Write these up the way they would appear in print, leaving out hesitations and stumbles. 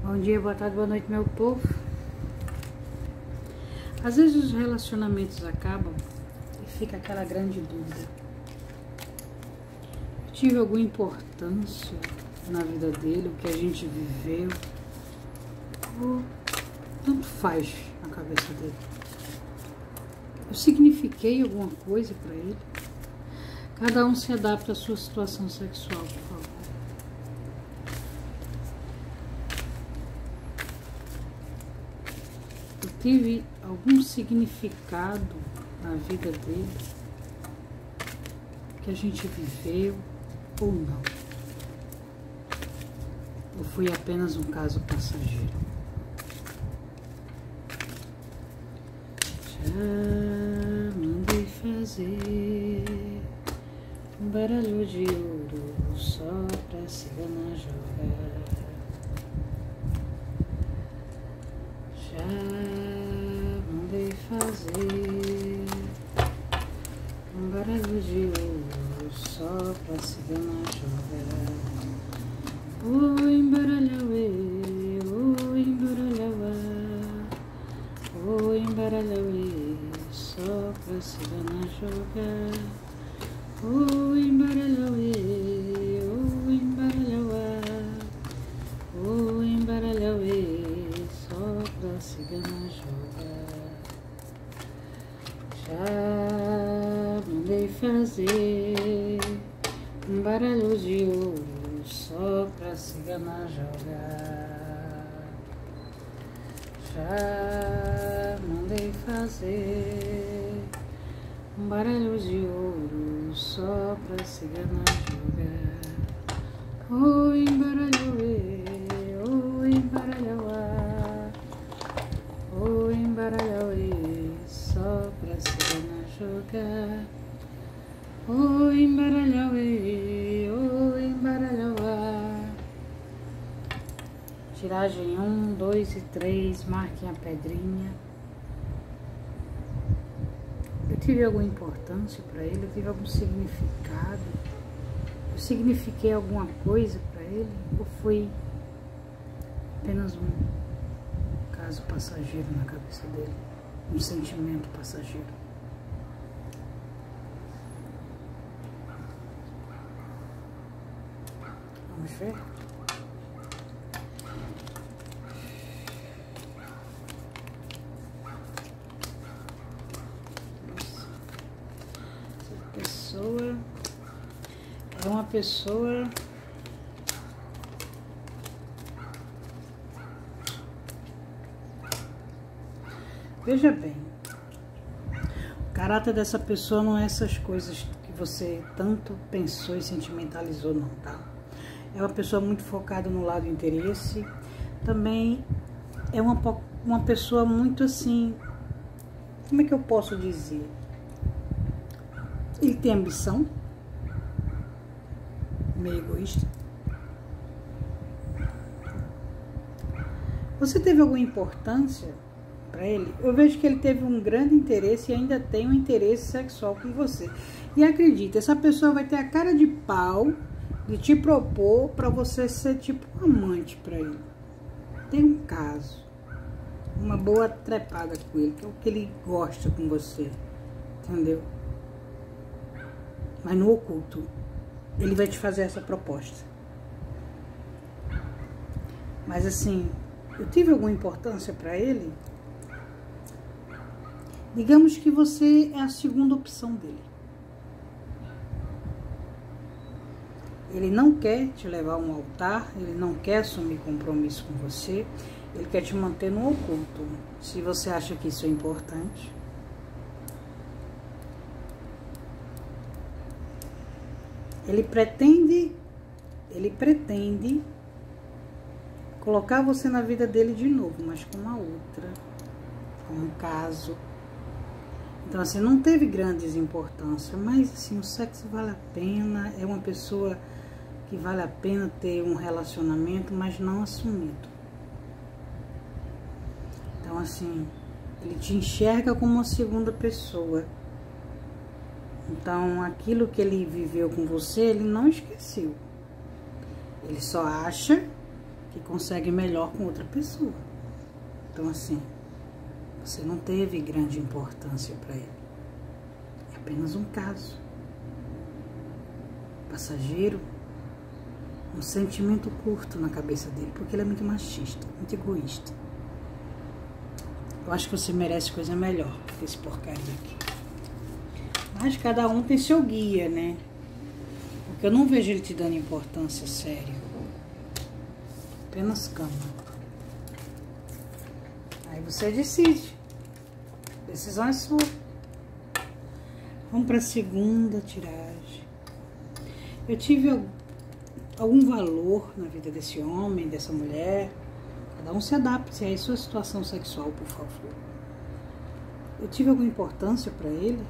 Bom dia, boa tarde, boa noite, meu povo. Às vezes os relacionamentos acabam e fica aquela grande dúvida. Eu tive alguma importância na vida dele, o que a gente viveu? Ou tanto faz na cabeça dele? Eu signifiquei alguma coisa para ele? Cada um se adapta à sua situação sexual, por favor. Eu tive algum significado na vida dele que a gente viveu ou não? Ou foi apenas um caso passageiro? Já mandei fazer um baralho de ouro só pra cigana jogar. Já mandei fazer um baralho de ouro só pra cigana jogar. Oi, embaralhauê, oi, embaralhauá, oi, embaralhauê, só pra cigana jogar. Oi, embaralhauê, oi, embaralhauá, oi, embaralhauê, só pra cigana jogar. Já mandei fazer um baralho de ouro só pra cigana jogar. Já mandei fazer um baralho de ouro só pra cigana jogar. Oi, embaralhauê, oi, embaralhauá, oi, embaralhauê, só pra cigana jogar. Oi, embaralhauê, oi, embaralhauá. Tiragem 1, 2 e 3, marquem a pedrinha. Eu tive alguma importância para ele? Eu tive algum significado? Eu signifiquei alguma coisa para ele? Ou foi apenas um caso passageiro na cabeça dele? Um sentimento passageiro? Vamos ver? É uma pessoa veja bem, o caráter dessa pessoa não é essas coisas que você tanto pensou e sentimentalizou, não, tá? É uma pessoa muito focada no lado interesse. Também é uma pessoa muito assim, como é que eu posso dizer? Ele tem ambição, meio egoísta. Você teve alguma importância para ele? Eu vejo que ele teve um grande interesse e ainda tem um interesse sexual com você. E acredita, essa pessoa vai ter a cara de pau de te propor para você ser tipo um amante para ele. Tem um caso, uma boa trepada com ele, que é o que ele gosta com você, entendeu? Mas no oculto, ele vai te fazer essa proposta. Mas assim, eu tive alguma importância para ele? Digamos que você é a segunda opção dele. Ele não quer te levar a um altar, ele não quer assumir compromisso com você, ele quer te manter no oculto. Se você acha que isso é importante. Ele pretende colocar você na vida dele de novo, mas com uma outra, com um caso. Então, assim, não teve grandes importâncias, mas, assim, o sexo vale a pena, é uma pessoa que vale a pena ter um relacionamento, mas não assumido. Então, assim, ele te enxerga como uma segunda pessoa. Então, aquilo que ele viveu com você, ele não esqueceu. Ele só acha que que consegue melhor com outra pessoa. Então, assim, você não teve grande importância para ele. É apenas um caso passageiro, um sentimento curto na cabeça dele, porque ele é muito machista, muito egoísta. Eu acho que você merece coisa melhor que esse porcaria aqui. Mas cada um tem seu guia, né? Porque eu não vejo ele te dando importância séria. Apenas cama. Aí você decide. A decisão é sua. Vamos para a segunda tiragem. Eu tive algum valor na vida desse homem, dessa mulher. Cada um se adapte à sua situação sexual, por favor. Eu tive alguma importância para ele?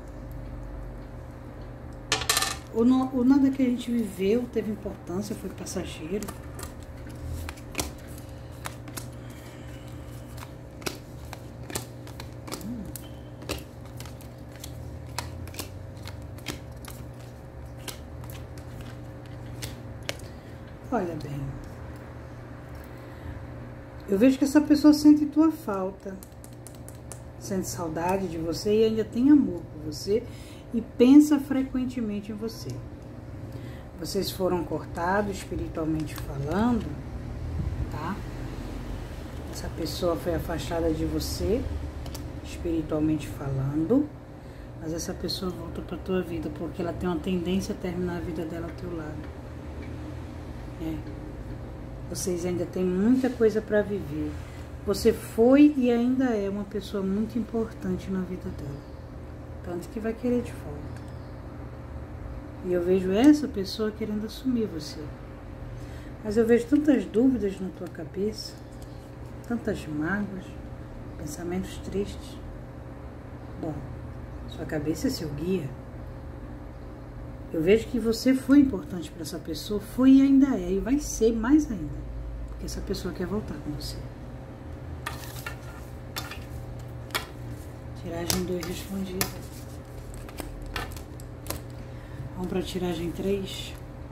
Ou nada que a gente viveu teve importância, foi passageiro? Olha bem, eu vejo que essa pessoa sente tua falta, sente saudade de você e ainda tem amor por você e pensa frequentemente em você. Vocês foram cortados espiritualmente falando, tá? Essa pessoa foi afastada de você, espiritualmente falando, mas essa pessoa volta pra tua vida porque ela tem uma tendência a terminar a vida dela ao teu lado. Vocês ainda têm muita coisa para viver. Você foi e ainda é uma pessoa muito importante na vida dela. Tanto que vai querer de volta. E eu vejo essa pessoa querendo assumir você. Mas eu vejo tantas dúvidas na tua cabeça, tantas mágoas, pensamentos tristes. Bom, sua cabeça é seu guia. Eu vejo que você foi importante para essa pessoa, foi e ainda é, e vai ser mais ainda, porque essa pessoa quer voltar com você. Tiragem 2 respondida. Vamos para a tiragem 3.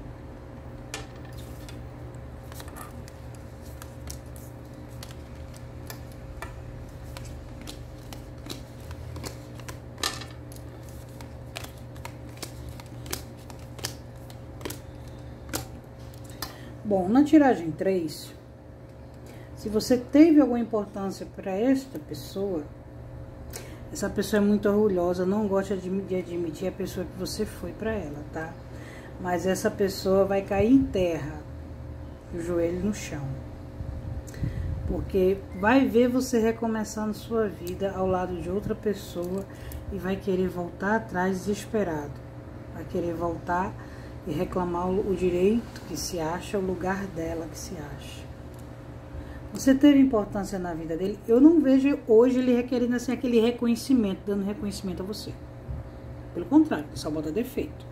Bom, na tiragem 3, se você teve alguma importância para esta pessoa, essa pessoa é muito orgulhosa, não gosta de admitir a pessoa que você foi para ela, tá? Mas essa pessoa vai cair em terra, o joelho no chão. Porque vai ver você recomeçando sua vida ao lado de outra pessoa e vai querer voltar atrás desesperado. Vai querer voltar e reclamar o direito que se acha, o lugar dela que se acha. Você teve importância na vida dele. Eu não vejo hoje ele requerendo assim aquele reconhecimento, dando reconhecimento a você. Pelo contrário, só bota defeito.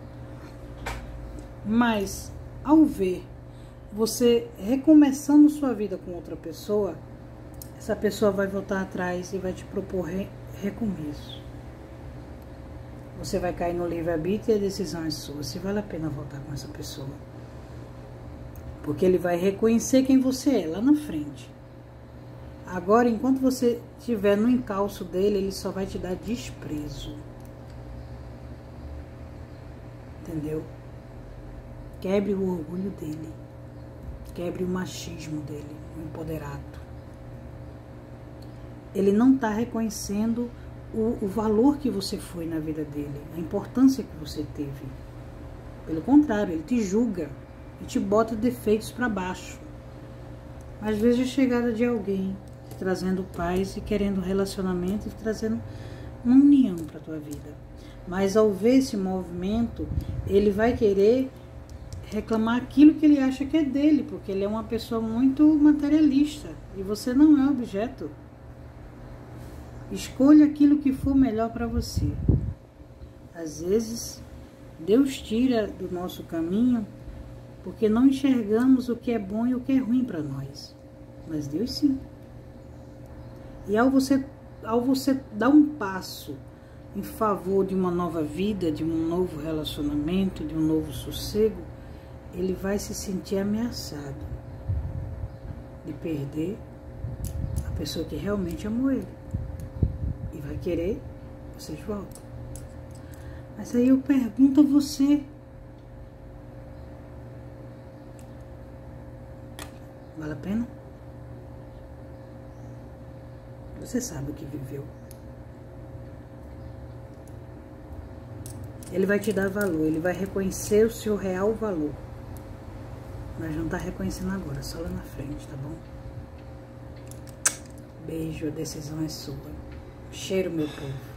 Mas, ao ver você recomeçando sua vida com outra pessoa, essa pessoa vai voltar atrás e vai te propor recomeço. Você vai cair no livre-arbítrio e a decisão é sua, se vale a pena voltar com essa pessoa. Porque ele vai reconhecer quem você é lá na frente. Agora, enquanto você estiver no encalço dele, ele só vai te dar desprezo. Entendeu? Quebre o orgulho dele. Quebre o machismo dele, o empoderado. Ele não está reconhecendo o valor que você foi na vida dele, a importância que você teve. Pelo contrário, ele te julga e te bota defeitos para baixo. Às vezes a chegada de alguém trazendo paz e querendo relacionamento e trazendo uma união para a tua vida. Mas ao ver esse movimento, ele vai querer reclamar aquilo que ele acha que é dele, porque ele é uma pessoa muito materialista e você não é objeto. Escolha aquilo que for melhor para você. Às vezes, Deus tira do nosso caminho porque não enxergamos o que é bom e o que é ruim para nós. Mas Deus sim. E ao você dar um passo em favor de uma nova vida, de um novo relacionamento, de um novo sossego, ele vai se sentir ameaçado. de perder a pessoa que realmente amou ele. E vai querer você de volta. Mas aí eu pergunto a você. Vale a pena? Você sabe o que viveu. Ele vai te dar valor, ele vai reconhecer o seu real valor. Mas não tá reconhecendo agora, só lá na frente, tá bom? Beijo, a decisão é sua. Cheiro, meu povo.